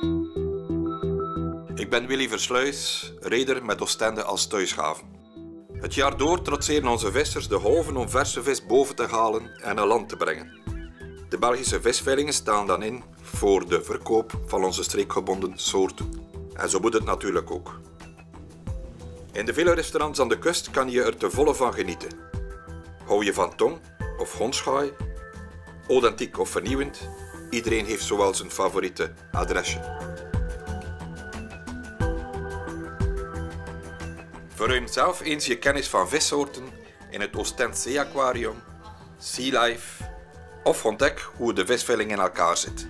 Ik ben Willy Versluys, reder met Oostende als thuishaven. Het jaar door trotseren onze vissers de golven om verse vis boven te halen en aan land te brengen. De Belgische visveilingen staan dan in voor de verkoop van onze streekgebonden soorten. En zo moet het natuurlijk ook. In de vele restaurants aan de kust kan je er te volle van genieten. Hou je van tong of hondschaai, authentiek of vernieuwend, iedereen heeft zowel zijn favoriete adresje. Verruim zelf eens je kennis van vissoorten in het Oostend Zeeaquarium, Sea Life of ontdek hoe de visveiling in elkaar zit.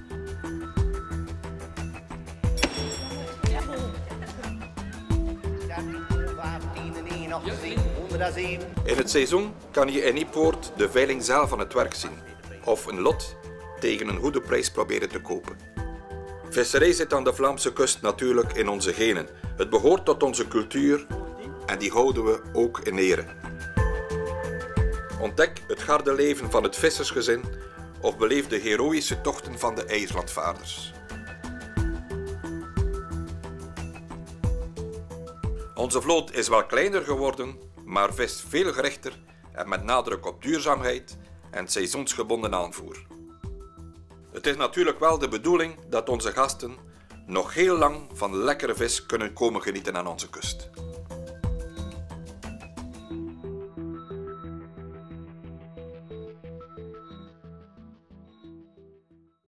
In het seizoen kan je in Niepoort de veiling zelf aan het werk zien of een lot tegen een goede prijs proberen te kopen. Visserij zit aan de Vlaamse kust natuurlijk in onze genen. Het behoort tot onze cultuur en die houden we ook in ere. Ontdek het garde leven van het vissersgezin of beleef de heroïsche tochten van de IJslandvaarders. Onze vloot is wel kleiner geworden, maar vist veel gerichter en met nadruk op duurzaamheid en seizoensgebonden aanvoer. Het is natuurlijk wel de bedoeling dat onze gasten nog heel lang van lekkere vis kunnen komen genieten aan onze kust.